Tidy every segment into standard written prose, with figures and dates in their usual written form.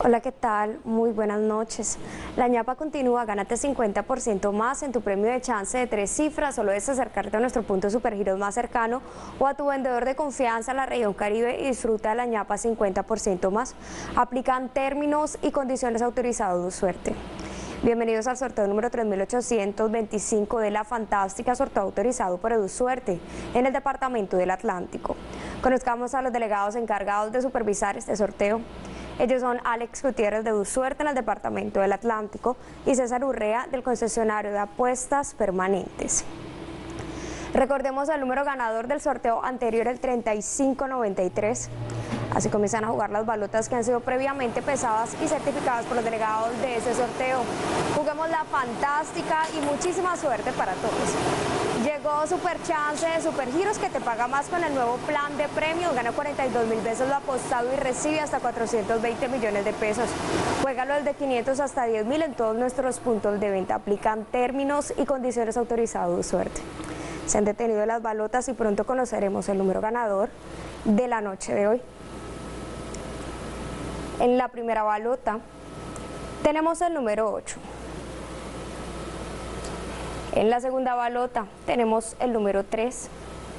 Hola, ¿qué tal? Muy buenas noches. La ñapa continúa, gánate 50% más en tu premio de chance de 3 cifras. Solo es acercarte a nuestro punto Supergiros más cercano o a tu vendedor de confianza en la región Caribe y disfruta de la ñapa 50% más. Aplican términos y condiciones autorizados. Suerte. Bienvenidos al sorteo número 3825 de la Fantástica, sorteo autorizado por EduSuerte en el departamento del Atlántico. Conozcamos a los delegados encargados de supervisar este sorteo. Ellos son Alex Gutiérrez de EduSuerte en el departamento del Atlántico y César Urrea del concesionario de apuestas permanentes. Recordemos el número ganador del sorteo anterior, el 3593. Así comienzan a jugar las balotas que han sido previamente pesadas y certificadas por los delegados de ese sorteo. Juguemos la Fantástica y muchísima suerte para todos. Llegó Super Chance de Supergiros, que te paga más con el nuevo plan de premios. Gana 42.000 veces lo apostado y recibe hasta 420 millones de pesos. Juégalo desde 500 hasta 10.000 en todos nuestros puntos de venta. Aplican términos y condiciones autorizados. Suerte. Se han detenido las balotas y pronto conoceremos el número ganador de la noche de hoy. En la primera balota tenemos el número 8. En la segunda balota tenemos el número 3.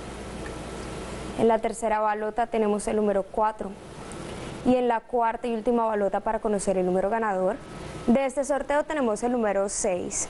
En la tercera balota tenemos el número 4. Y en la cuarta y última balota, para conocer el número ganador de este sorteo, tenemos el número 6.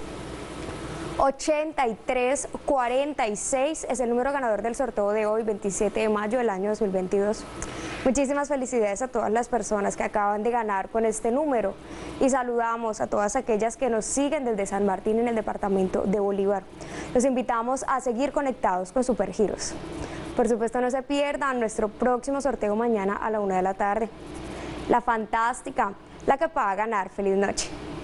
8346 es el número ganador del sorteo de hoy, 27 de mayo del año 2022. Muchísimas felicidades a todas las personas que acaban de ganar con este número y saludamos a todas aquellas que nos siguen desde San Martín en el departamento de Bolívar. Los invitamos a seguir conectados con Supergiros. Por supuesto, no se pierdan nuestro próximo sorteo mañana a la 1 de la tarde. La Fantástica, la que paga ganar. Feliz noche.